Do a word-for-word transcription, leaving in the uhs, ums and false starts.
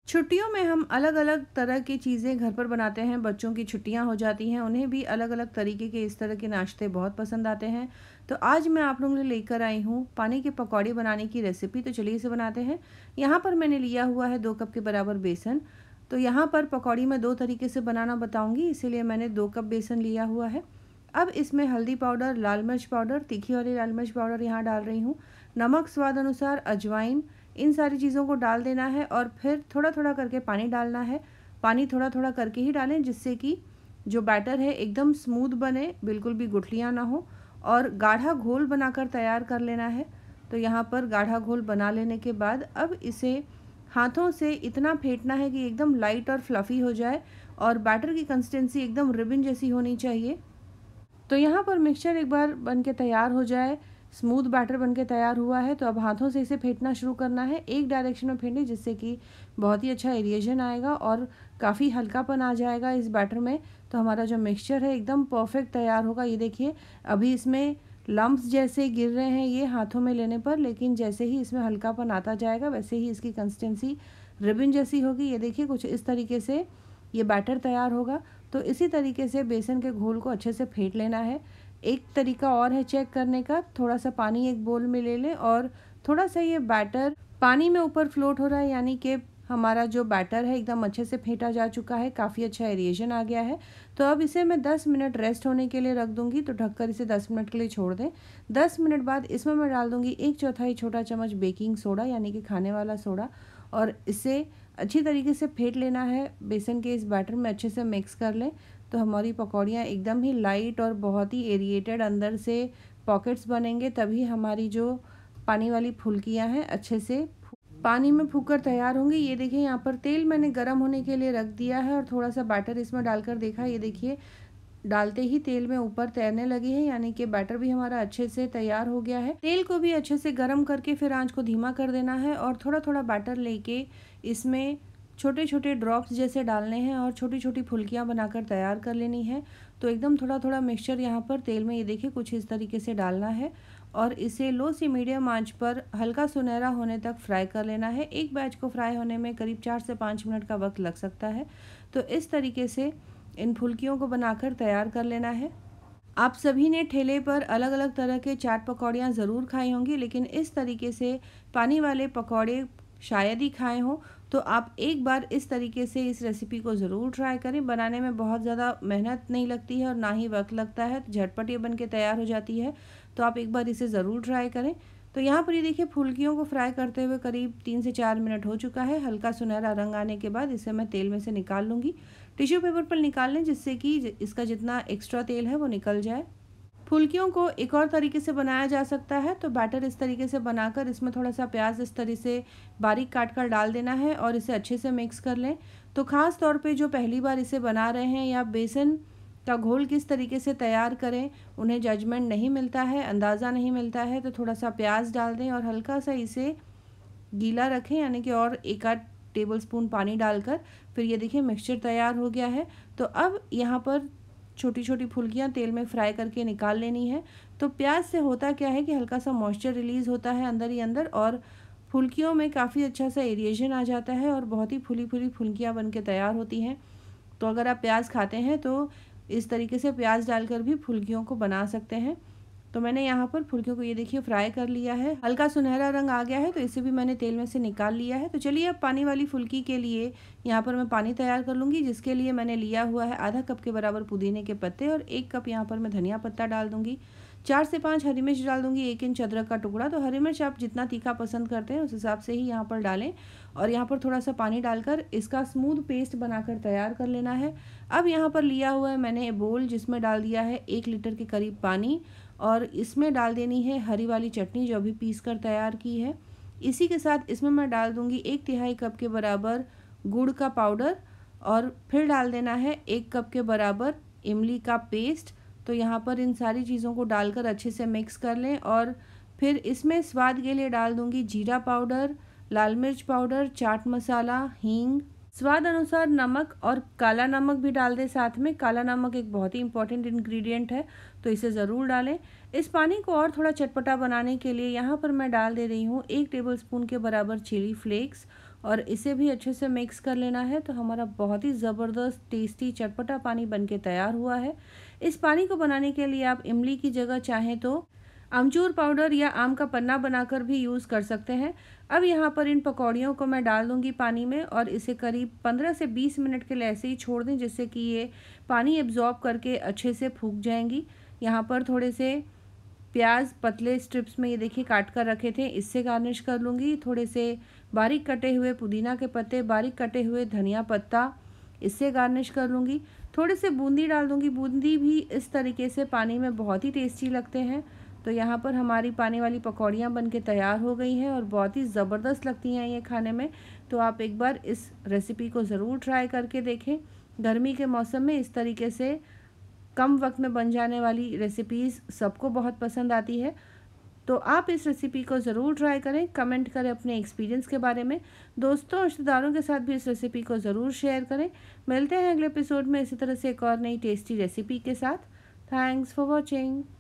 छुट्टियों में हम अलग-अलग तरह की चीज़ें घर पर बनाते हैं। बच्चों की छुट्टियां हो जाती हैं, उन्हें भी अलग-अलग तरीके के इस तरह के नाश्ते बहुत पसंद आते हैं। तो आज मैं आप लोगों के लिए लेकर आई हूँ पानी के पकौड़े बनाने की रेसिपी। तो चलिए इसे बनाते हैं। यहाँ पर मैंने लिया हुआ है दो कप के बराबर बेसन। तो यहाँ पर पकौड़ी मैं दो तरीके से बनाना बताऊँगी, इसीलिए मैंने दो कप बेसन लिया हुआ है। अब इसमें हल्दी पाउडर, लाल मिर्च पाउडर, तीखी वाली लाल मिर्च पाउडर यहाँ डाल रही हूँ, नमक स्वाद अनुसार, अजवाइन, इन सारी चीज़ों को डाल देना है और फिर थोड़ा थोड़ा करके पानी डालना है। पानी थोड़ा थोड़ा करके ही डालें, जिससे कि जो बैटर है एकदम स्मूथ बने, बिल्कुल भी गुठलियाँ ना हो, और गाढ़ा घोल बनाकर तैयार कर लेना है। तो यहाँ पर गाढ़ा घोल बना लेने के बाद अब इसे हाथों से इतना फेंटना है कि एकदम लाइट और फ्लफ़ी हो जाए और बैटर की कंसिस्टेंसी एकदम रिबन जैसी होनी चाहिए। तो यहाँ पर मिक्सचर एक बार बन के तैयार हो जाए, स्मूथ बैटर बन के तैयार हुआ है, तो अब हाथों से इसे फेंटना शुरू करना है। एक डायरेक्शन में फेंटें, जिससे कि बहुत ही अच्छा एरिएशन आएगा और काफ़ी हल्कापन आ जाएगा इस बैटर में। तो हमारा जो मिक्सचर है एकदम परफेक्ट तैयार होगा। ये देखिए, अभी इसमें लम्प्स जैसे गिर रहे हैं ये हाथों में लेने पर, लेकिन जैसे ही इसमें हल्कापन आता जाएगा वैसे ही इसकी कंसिस्टेंसी रिबन जैसी होगी। ये देखिए, कुछ इस तरीके से ये बैटर तैयार होगा। तो इसी तरीके से बेसन के घोल को अच्छे से फेंट लेना है। एक तरीका और है चेक करने का, थोड़ा सा पानी एक बोल में ले लें और थोड़ा सा ये बैटर पानी में ऊपर फ्लोट हो रहा है, यानी कि हमारा जो बैटर है एकदम अच्छे से फेंटा जा चुका है, काफ़ी अच्छा एरिएशन आ गया है। तो अब इसे मैं दस मिनट रेस्ट होने के लिए रख दूंगी। तो ढककर इसे दस मिनट के लिए छोड़ दें। दस मिनट बाद इसमें मैं डाल दूंगी एक चौथाई छोटा चम्मच बेकिंग सोडा, यानी कि खाने वाला सोडा, और इसे अच्छी तरीके से फेंट लेना है। बेसन के इस बैटर में अच्छे से मिक्स कर लें, तो हमारी पकौड़ियाँ एकदम ही लाइट और बहुत ही एरिएटेड अंदर से पॉकेट्स बनेंगे, तभी हमारी जो पानी वाली फुल्कियाँ हैं अच्छे से पानी में फूक कर तैयार होंगी। ये देखिए, यहाँ पर तेल मैंने गर्म होने के लिए रख दिया है और थोड़ा सा बैटर इसमें डालकर देखा। ये देखिए, डालते ही तेल में ऊपर तैरने लगी है, यानी कि बैटर भी हमारा अच्छे से तैयार हो गया है। तेल को भी अच्छे से गर्म करके फिर आंच को धीमा कर देना है और थोड़ा थोड़ा बैटर लेके इसमें छोटे छोटे ड्रॉप्स जैसे डालने हैं और छोटी छोटी फुल्कियां बनाकर तैयार कर लेनी है। तो एकदम थोड़ा थोड़ा मिक्सचर यहाँ पर तेल में, ये देखिए, कुछ इस तरीके से डालना है और इसे लो से मीडियम आंच पर हल्का सुनहरा होने तक फ्राई कर लेना है। एक बैच को फ्राई होने में करीब चार से पाँच मिनट का वक्त लग सकता है। तो इस तरीके से इन फुल्कियों को बनाकर तैयार कर लेना है। आप सभी ने ठेले पर अलग अलग तरह के चाट पकौड़ियाँ ज़रूर खाई होंगी, लेकिन इस तरीके से पानी वाले पकौड़े शायद ही खाए हों। तो आप एक बार इस तरीके से इस रेसिपी को ज़रूर ट्राई करें। बनाने में बहुत ज़्यादा मेहनत नहीं लगती है और ना ही वक्त लगता है, झटपट ये बन के तैयार हो जाती है। तो आप एक बार इसे ज़रूर ट्राई करें। तो यहाँ पर ये देखिए, फुल्कियों को फ्राई करते हुए करीब तीन से चार मिनट हो चुका है। हल्का सुनहरा रंग आने के बाद इसे मैं तेल में से निकाल लूँगी। टिश्यू पेपर पर निकाल लें, जिससे कि इसका जितना एक्स्ट्रा तेल है वो निकल जाए। फुल्कियों को एक और तरीके से बनाया जा सकता है। तो बैटर इस तरीके से बनाकर इसमें थोड़ा सा प्याज इस तरह से बारीक काट कर डाल देना है और इसे अच्छे से मिक्स कर लें। तो ख़ास तौर पे जो पहली बार इसे बना रहे हैं या बेसन का घोल किस तरीके से तैयार करें, उन्हें जजमेंट नहीं मिलता है, अंदाज़ा नहीं मिलता है, तो थोड़ा सा प्याज डाल दें और हल्का सा इसे गीला रखें, यानी कि और एक आध टेबल स्पून पानी डालकर फिर ये देखिए मिक्सचर तैयार हो गया है। तो अब यहाँ पर छोटी छोटी फुल्कियाँ तेल में फ्राई करके निकाल लेनी है। तो प्याज से होता क्या है कि हल्का सा मॉइस्चर रिलीज़ होता है अंदर ही अंदर और फुल्कियों में काफ़ी अच्छा सा एरिएशन आ जाता है और बहुत ही फुली फुली फुल्कियाँ बन के तैयार होती हैं। तो अगर आप प्याज खाते हैं तो इस तरीके से प्याज डालकर भी फुल्कियों को बना सकते हैं। तो मैंने यहाँ पर फुल्कियों को ये देखिए फ्राई कर लिया है, हल्का सुनहरा रंग आ गया है, तो इसे भी मैंने तेल में से निकाल लिया है। तो चलिए अब पानी वाली फुल्की के लिए यहाँ पर मैं पानी तैयार कर लूँगी, जिसके लिए मैंने लिया हुआ है आधा कप के बराबर पुदीने के पत्ते और एक कप यहाँ पर मैं धनिया पत्ता डाल दूँगी। चार से पाँच हरी मिर्च डाल दूँगी, एक इंच अदरक का टुकड़ा। तो हरी मिर्च आप जितना तीखा पसंद करते हैं उस हिसाब से ही यहाँ पर डालें और यहाँ पर थोड़ा सा पानी डालकर इसका स्मूथ पेस्ट बनाकर तैयार कर लेना है। अब यहाँ पर लिया हुआ है मैंने बोल, जिसमें डाल दिया है एक लीटर के करीब पानी और इसमें डाल देनी है हरी वाली चटनी जो अभी पीस कर तैयार की है। इसी के साथ इसमें मैं डाल दूंगी एक तिहाई कप के बराबर गुड़ का पाउडर और फिर डाल देना है एक कप के बराबर इमली का पेस्ट। तो यहाँ पर इन सारी चीज़ों को डालकर अच्छे से मिक्स कर लें और फिर इसमें स्वाद के लिए डाल दूंगी जीरा पाउडर, लाल मिर्च पाउडर, चाट मसाला, हींग, स्वाद अनुसार नमक और काला नमक भी डाल दें साथ में। काला नमक एक बहुत ही इंपॉर्टेंट इंग्रेडिएंट है, तो इसे ज़रूर डालें। इस पानी को और थोड़ा चटपटा बनाने के लिए यहाँ पर मैं डाल दे रही हूँ एक टेबलस्पून के बराबर चिली फ्लेक्स और इसे भी अच्छे से मिक्स कर लेना है। तो हमारा बहुत ही ज़बरदस्त टेस्टी चटपटा पानी बनके तैयार हुआ है। इस पानी को बनाने के लिए आप इमली की जगह चाहें तो अमचूर पाउडर या आम का पन्ना बनाकर भी यूज़ कर सकते हैं। अब यहाँ पर इन पकौड़ियों को मैं डाल दूँगी पानी में और इसे करीब पंद्रह से बीस मिनट के लिए ऐसे ही छोड़ दें, जिससे कि ये पानी एब्जॉर्ब करके अच्छे से फूक जाएंगी। यहाँ पर थोड़े से प्याज पतले स्ट्रिप्स में ये देखिए काट कर रखे थे, इससे गार्निश कर लूँगी। थोड़े से बारीक कटे हुए पुदीना के पत्ते, बारीक कटे हुए धनिया पत्ता, इससे गार्निश कर लूँगी। थोड़े से बूंदी डाल दूँगी। बूंदी भी इस तरीके से पानी में बहुत ही टेस्टी लगते हैं। तो यहाँ पर हमारी पानी वाली पकौड़ियाँ बनके तैयार हो गई हैं और बहुत ही ज़बरदस्त लगती हैं ये खाने में। तो आप एक बार इस रेसिपी को ज़रूर ट्राई करके देखें। गर्मी के मौसम में इस तरीके से कम वक्त में बन जाने वाली रेसिपीज़ सबको बहुत पसंद आती है। तो आप इस रेसिपी को ज़रूर ट्राई करें, कमेंट करें अपने एक्सपीरियंस के बारे में। दोस्तों रिश्तेदारों के साथ भी इस रेसिपी को ज़रूर शेयर करें। मिलते हैं अगले एपिसोड में इसी तरह से एक और नई टेस्टी रेसिपी के साथ। Thanks for watching.